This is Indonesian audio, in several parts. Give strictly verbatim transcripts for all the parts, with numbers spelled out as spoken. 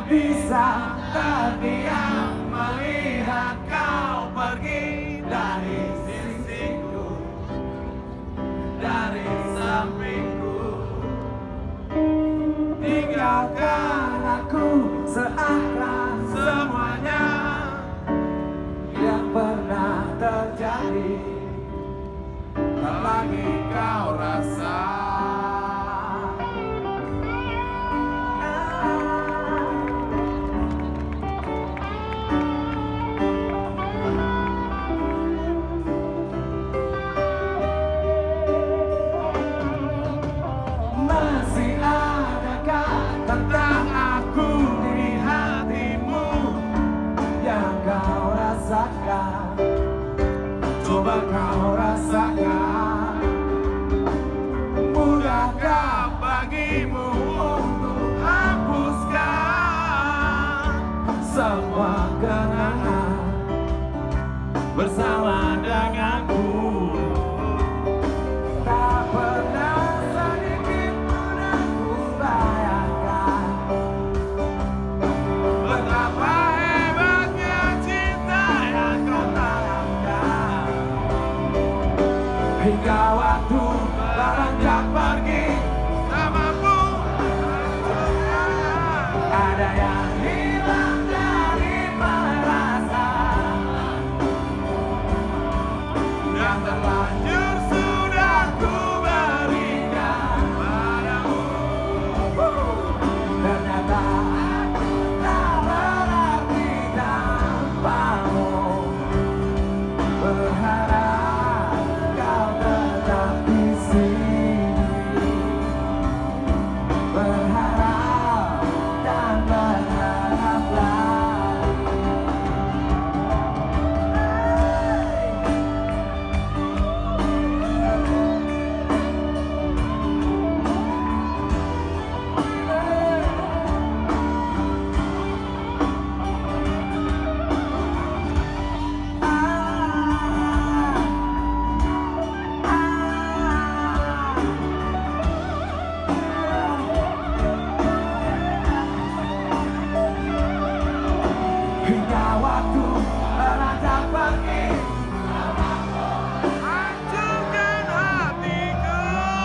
bisa terdiam melihat kau pergi dari sisiku, dari sampingku. Tinggalkan aku seakan semuanya yang pernah terjadi tak lagi kau rasa. Masih adakah tentang aku di hatimu yang kau rasakan? Coba kau rasakan. Mudahkah bagimu untuk hapuskan semua kenangan bersama denganku? Tak pernah sedikit pun aku bayangkan betapa hebatnya cinta yang kau tanamkan. Hingga waktu beranjak pergi, tak mampu ada yang hilang dari perasaan yang terlanjur sudah ku berikan padamu. Ternyata aku tak berarti tanpamu. Berharap kau tetap di sini, berharap dan berharap lagi. Hingga waktu beranjak pergi, hancurkan hatiku.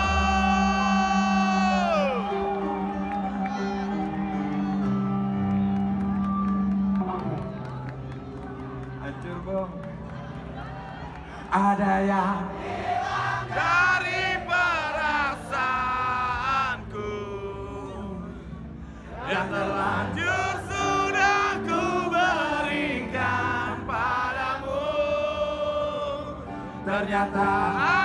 Hancur, Bang. Ada yang hilang dari perasaanku yang terlanjur sudah ku berikan padamu. Ternyata